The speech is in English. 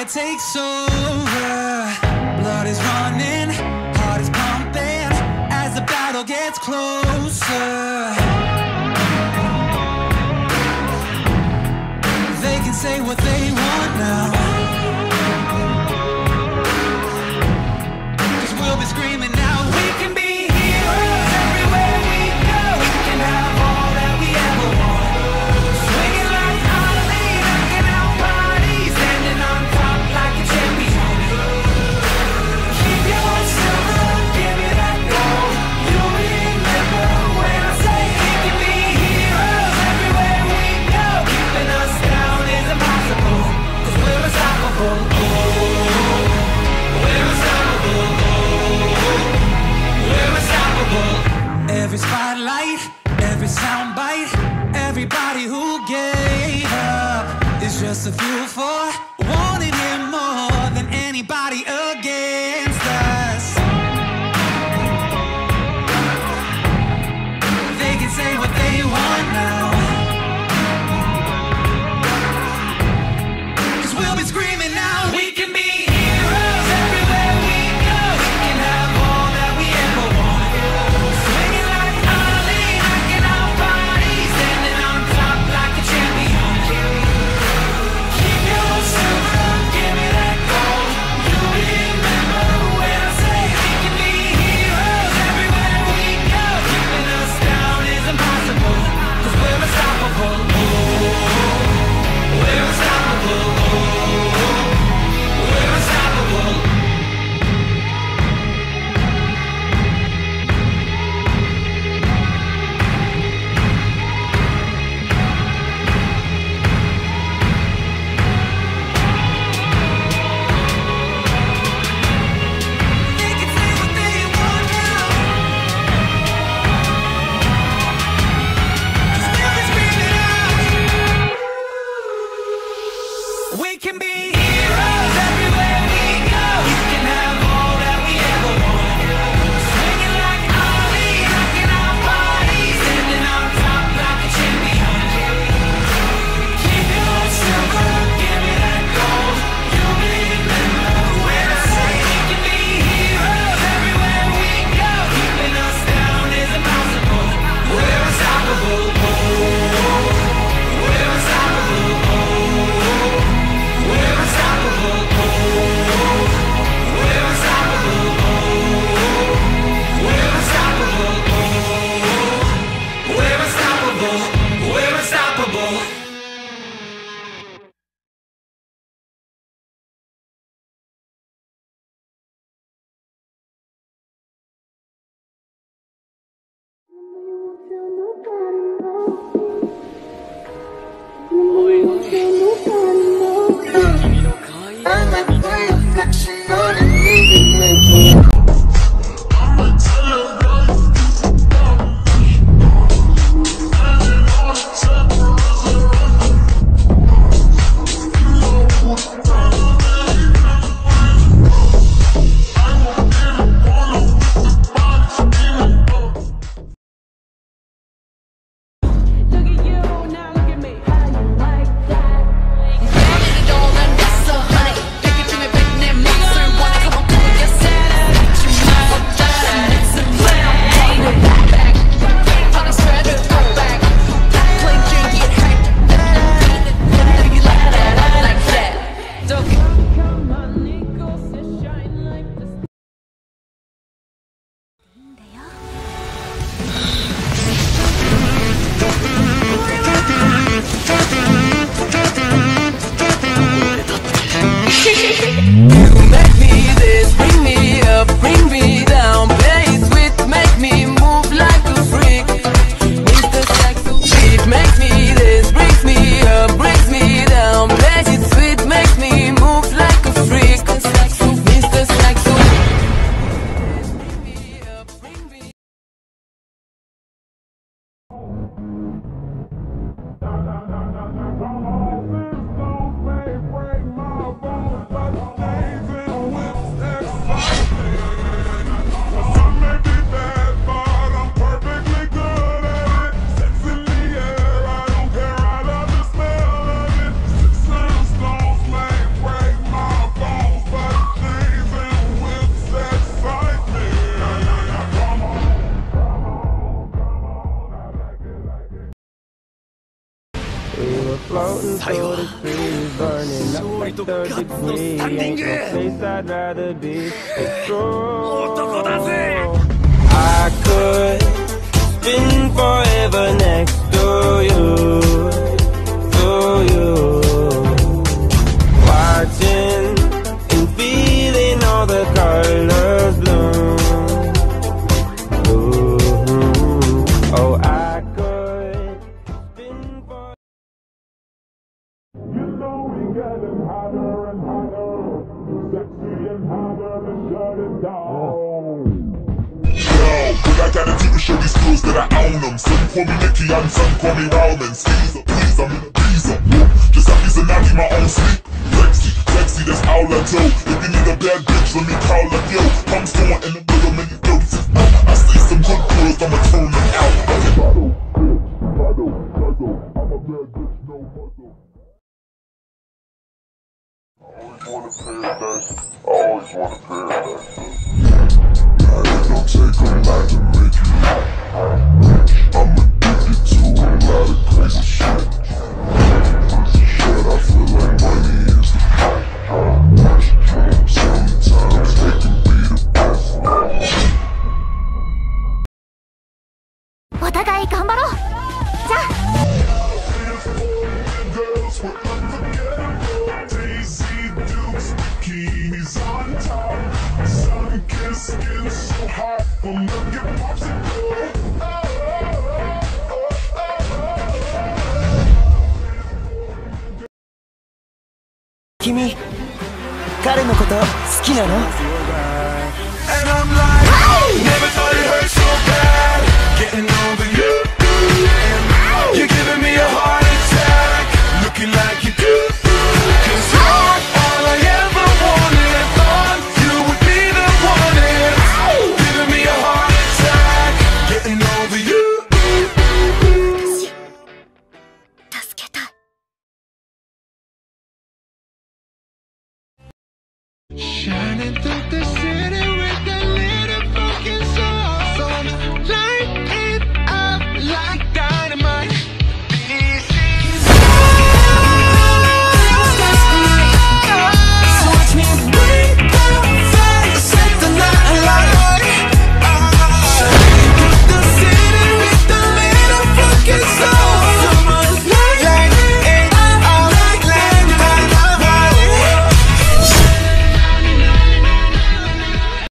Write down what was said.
it takes over. Blood is running, heart is pumping as the battle gets closer. They can say what they want now, 'cause we'll be screaming now. We can be heroes everywhere we go. We can have all that we ever want. Swinging like Ali, knocking out bodies, standing on top like a champion. Keep your silver, give me that gold. You'll remember when I say we can be heroes everywhere we go. Keeping us down is impossible, 'cause we're unstoppable. We're unstoppable. We're unstoppable. Every spotlight, every soundbite, everybody who gave up is just a fuel for wanting him more than anybody against us. They can say what they want now, 'cause we'll be screaming now. We can be heroes everywhere we go. We can have all that we ever want. Swinging like Ali, knocking out bodies, standing on top like a champion. Keep your silver, give me that gold. You'll remember when I say we can be heroes everywhere we go. Keeping us down is impossible, 'cause we're unstoppable. We're unstoppable. We're unstoppable. They can say what they want now, 'cause we'll be screaming out. We can be heroes everywhere we go. We can have all that we ever want. Swinging like Ali, knocking out bodies, standing on top like a champion. Keep your silver, give me that gold. You'll remember when I say we can be heroes everywhere we go. Keeping us down is impossible. We're unstoppable. We're unstoppable. We're unstoppable. We're unstoppable. We're unstoppable. We're unstoppable. We're unstoppable. Look at you, now look at me. How you like that? Break my bones, but 勝利とガッツのスタンディング。 男だぜ。 I could spend forever next to you, watching and feeling all the colors bloom. Oh, I could spend forever. You know we getting hotter and hotter, sexy and hotter to shut it down. Yo, what I gotta do to show these fools that I own them. Some call me Nicky and some call me Roman. Skeezer, please, I'm in a teaser. Just like he's a naughty, my own sleep. Sexy, sexy, that's all I do. If you need a bad bitch, let me call up yo. I'm going in the middle, man, you know this is out. I see some good girls, I'ma turn them out. Bottle, I'm a bad bitch, no muscle. Always wanna paradise. Now it don't take a lot to make you happy. I'm addicted to a lot of crazy shit. But I feel like money is the fact. Sometimes they can be the best. お互い頑張ろう。じゃあ。 Girls were unforgettable. Daisy Dukes, bikinis on top. Sun-kissed skin so hot. Well, look at popsicle. 君、彼のこと好きなの？ And I'm like, never thought it hurt so bad. Getting over you. You're giving me a heart attack. Looking like you do. 'Cause you're all I ever wanted. Thought you would be the one. It's giving me a heart attack. Getting over you. 助けたい。 Shining through the city.